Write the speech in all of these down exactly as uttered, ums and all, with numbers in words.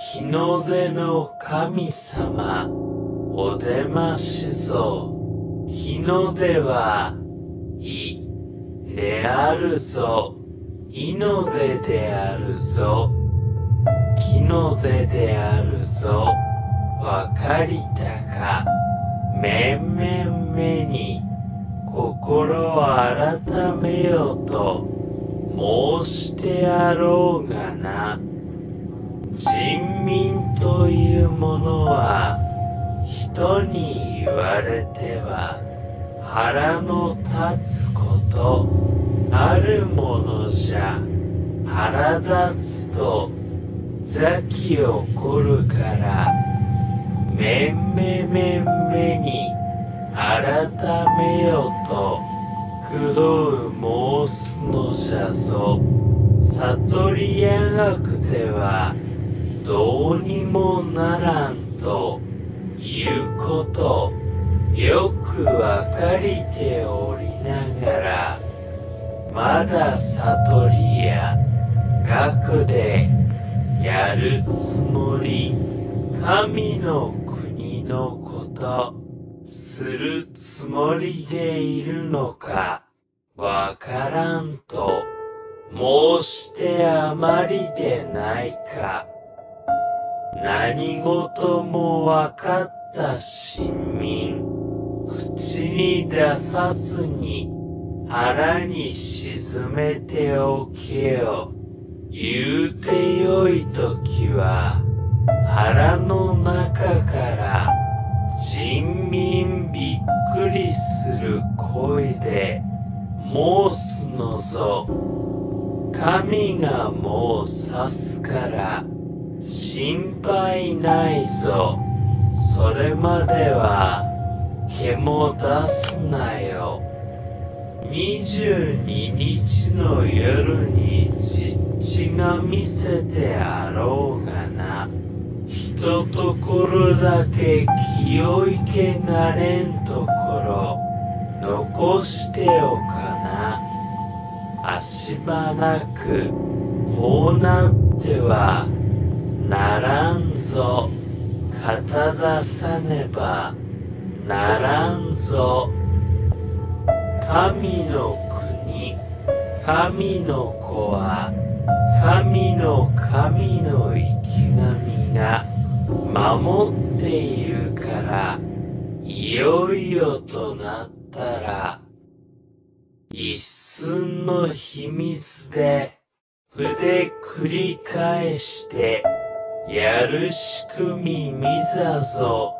日の出の神様、お出ましぞ。日の出は、い、であるぞ。いの出であるぞ。木の出であるぞ。わかりたか。めんめんめに、心を改めよと、申してあろうがな。人民というものは、人に言われては、腹の立つこと、あるものじゃ。腹立つと、邪気起こるから、めんめめんめに、改めよと、苦労申すのじゃぞ。悟りやがくては、どうにもならんということ、よくわかりておりながら、まだ悟りや学でやるつもり、神の国のこと、するつもりでいるのか、わからんと、申してあまりでないか。何事もわかった親民、口に出さずに腹に沈めておけよ。言うてよいときは、腹の中から人民びっくりする声で申すのぞ。神がもう指すから、心配ないぞ。それまでは、毛も出すなよ。二十二日の夜に実地が見せてあろうがな。ひとところだけ清いけがれんところ、残しておかな。足場なく、こうなっては、ならんぞ。肩出さねばならんぞ。神の国、神の子は、神の神の生き神が守っているから、いよいよとなったら、一寸の秘密で筆繰り返して、やる仕組みみざぞ。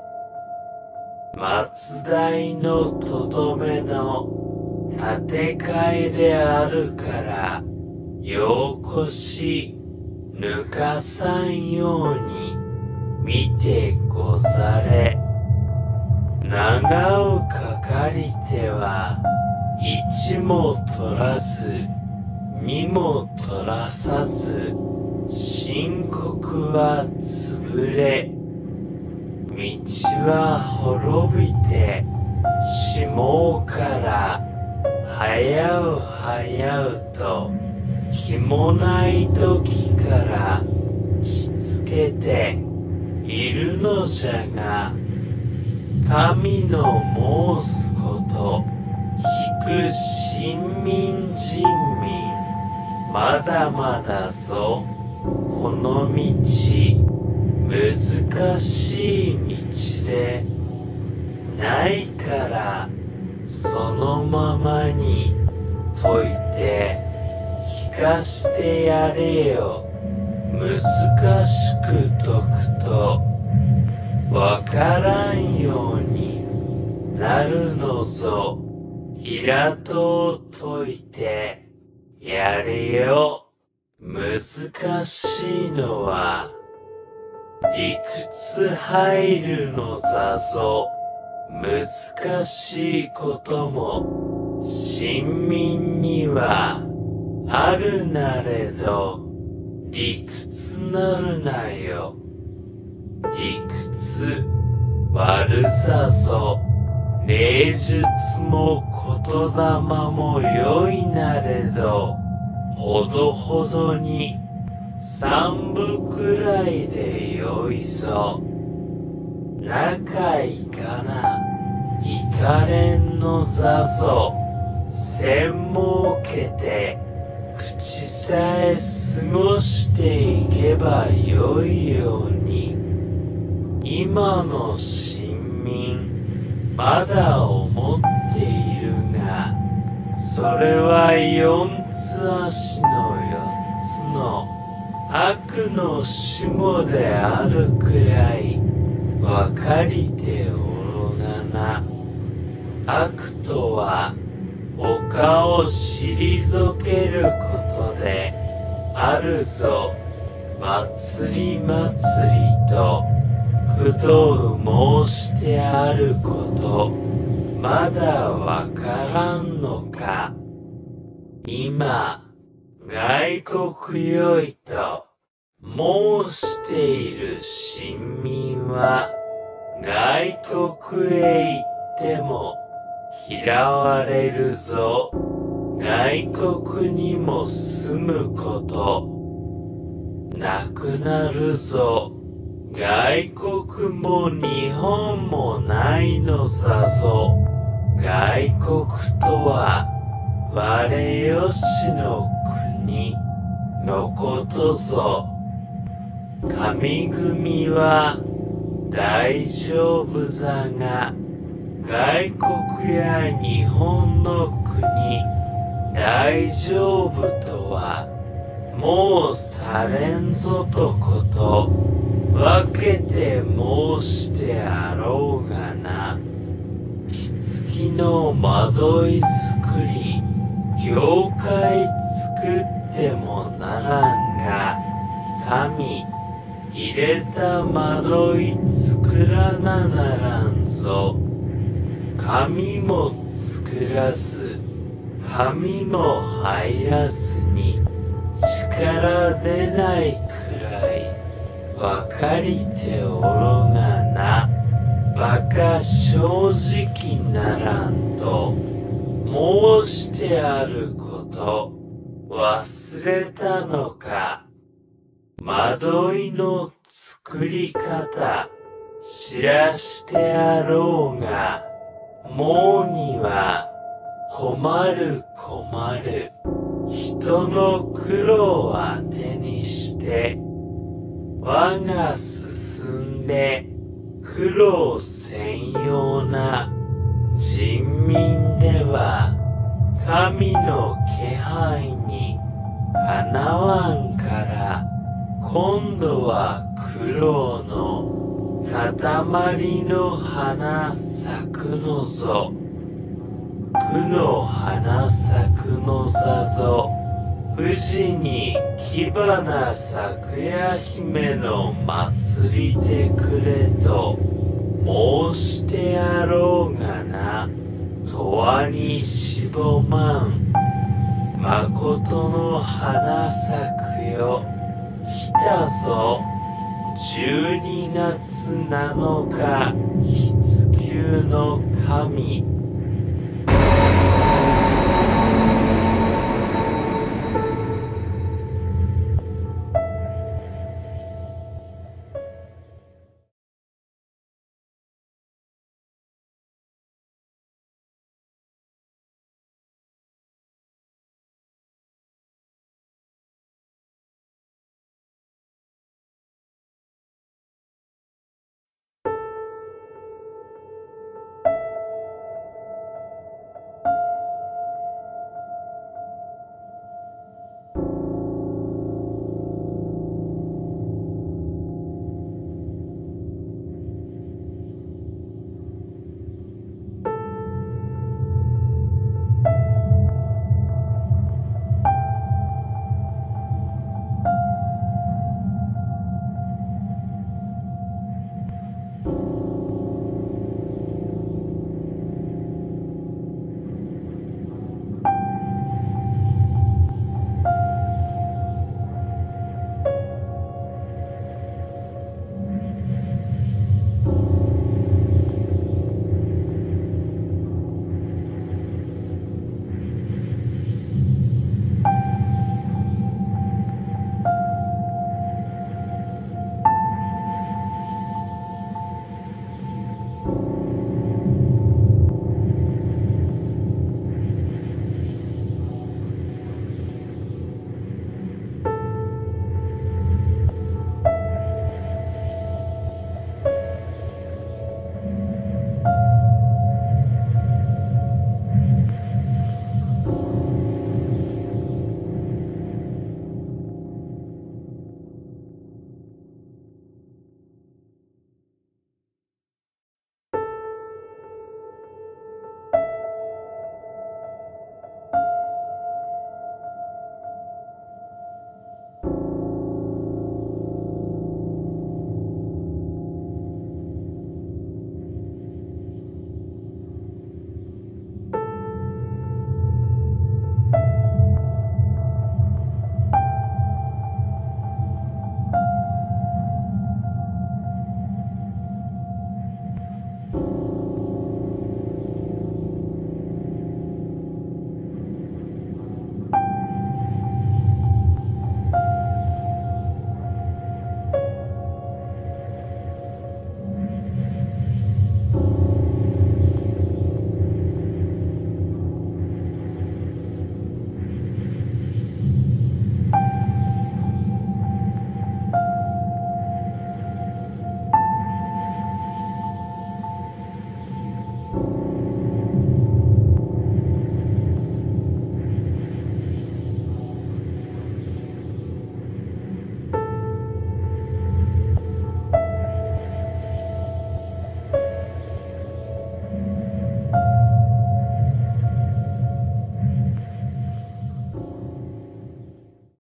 松代のとどめの建て替えであるから、ようこし抜かさんように見てござれ。長うかかりては一も取らず二も取らさず、深刻は潰れ、道は滅びて、しもうから早う早うと、日もない時からひつけているのじゃが、神の申すこと、聞く親民人民、まだまだぞ。この道、難しい道で、ないから、そのままに解いて、聞かしてやれよ。難しく解くと、わからんようになるのぞ。平戸を解いて、やれよ。難しいのは、理屈入るのだぞ。難しいことも、親民には、あるなれど、理屈なるなよ。理屈、悪さぞ。礼術も言霊も良いなれど、ほどほどに三部くらいでよいぞ。仲いかな、いかれんのざぞ。栓もけて、口さえ過ごしていけばよいように。今の臣民、まだ思っているが、それは四つ足の四つの悪の守護であるくらいわかりておろがな。悪とは他を退けることであるぞ。祭り祭りと工藤申してあること、まだわからんのか。今、外国よいと申している臣民は、外国へ行っても嫌われるぞ。外国にも住むこと、なくなるぞ。外国も日本もないのさぞ。外国とは我吉の国のことぞ。神組は大丈夫だが、外国や日本の国大丈夫とはもうされんぞとこと分けて申してあろうがな。棺の窓い作り、教会作ってもならんが、神入れた窓い作らなならんぞ。神も作らず、神も入らずに、力出ないくらい、わかりておろがな。バカ正直ならんと、申してあること、忘れたのか。窓いの作り方、知らしてあろうが、もうには、困る困る。人の苦労をあてにして、我が進んで苦労専用な人民では、神の気配にかなわんから、今度は苦労の塊の花咲くのぞ。苦の花咲くのざぞ。富士に火花咲くや姫の祭りてくれと申してやろうがな。とわにしぼまん。まことの花咲くよ。来たぞ。じゅうにがつなのか、筆球の神。